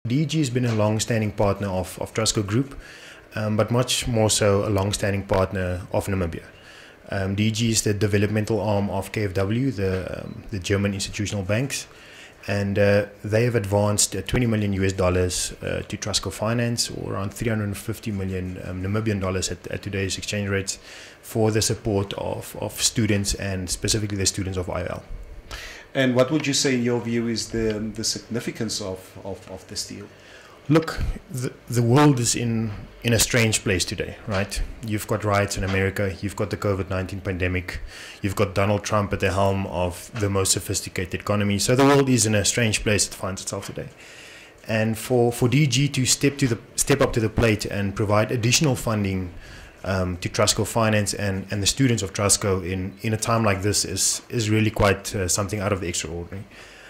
DG has been a long-standing partner of Trustco Group, but much more so a long-standing partner of Namibia. DG is the developmental arm of KfW, the German institutional banks, and they have advanced $20 million to Trustco Finance, or around 350 million Namibian dollars at today's exchange rates, for the support of students, and specifically the students of IOL. And what would you say, in your view, is the significance of this deal? Look, the world is in a strange place today, right? You've got riots in America, you've got the COVID-19 pandemic, you've got Donald Trump at the helm of the most sophisticated economy. So the world is in a strange place it finds itself today. And for DG to step up to the plate and provide additional funding to Trustco Finance and the students of Trustco in a time like this is really quite something out of the extraordinary.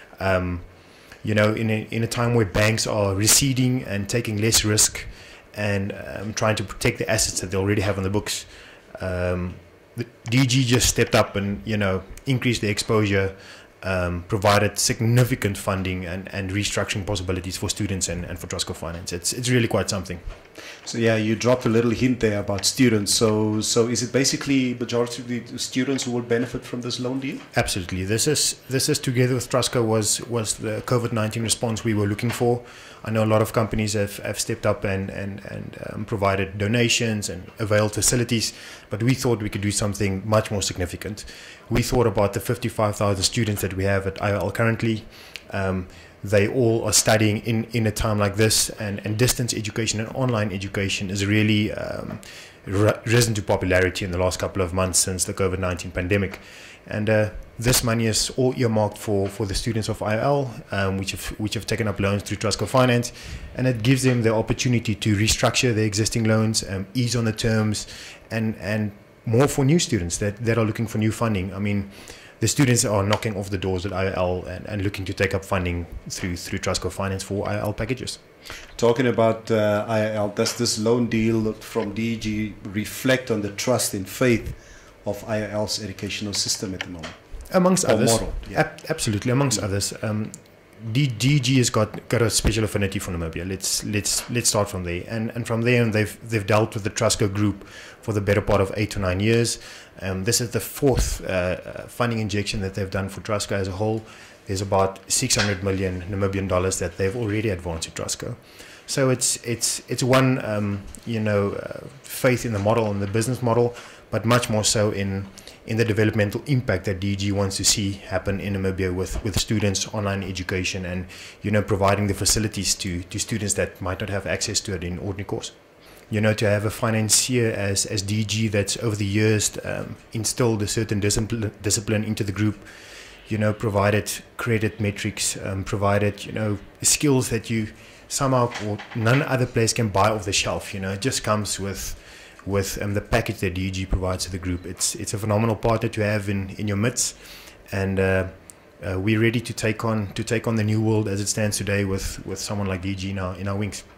You know, in a time where banks are receding and taking less risk and trying to protect the assets that they already have on the books, the DG just stepped up and, you know, increased the exposure, provided significant funding and restructuring possibilities for students and for Trustco Finance. It's really quite something. So yeah, you dropped a little hint there about students. So is it basically majority of the students who will benefit from this loan deal? Absolutely. This is together with Trustco was the COVID-19 response we were looking for. I know a lot of companies have stepped up and provided donations and availed facilities, but we thought we could do something much more significant. We thought about the 55,000 students that we have at IOL currently. They all are studying in a time like this, and distance education and online education is really risen to popularity in the last couple of months since the COVID-19 pandemic. And this money is all earmarked for the students of IOL, which have taken up loans through Trustco Finance, and it gives them the opportunity to restructure their existing loans, ease on the terms, and more for new students that are looking for new funding. I mean, the students are knocking off the doors at IOL and looking to take up funding through Trustco Finance for IOL packages. Talking about IOL, does this loan deal from DG reflect on the trust and faith of IOL's educational system at the moment? Amongst others, model, yeah. Absolutely. Amongst others, DG has got a special affinity for Namibia. Let's start from there, and from there, they've dealt with the Trustco Group for the better part of 8 to 9 years. This is the fourth funding injection that they've done for Trustco as a whole. There's about 600 million Namibian dollars that they've already advanced to Trustco. So it's one faith in the model and the business model, but much more so in the developmental impact that DG wants to see happen in Namibia with students, online education, and, you know, providing the facilities to students that might not have access to it in ordinary course. You know, to have a financier as DG that's over the years instilled a certain discipline into the group, you know, provided credit metrics, provided, you know, skills that you somehow or none other place can buy off the shelf. You know, it just comes with the package that DG provides to the group. It's a phenomenal partner to have in your midst, and we're ready to take on the new world as it stands today with someone like DG in our wings.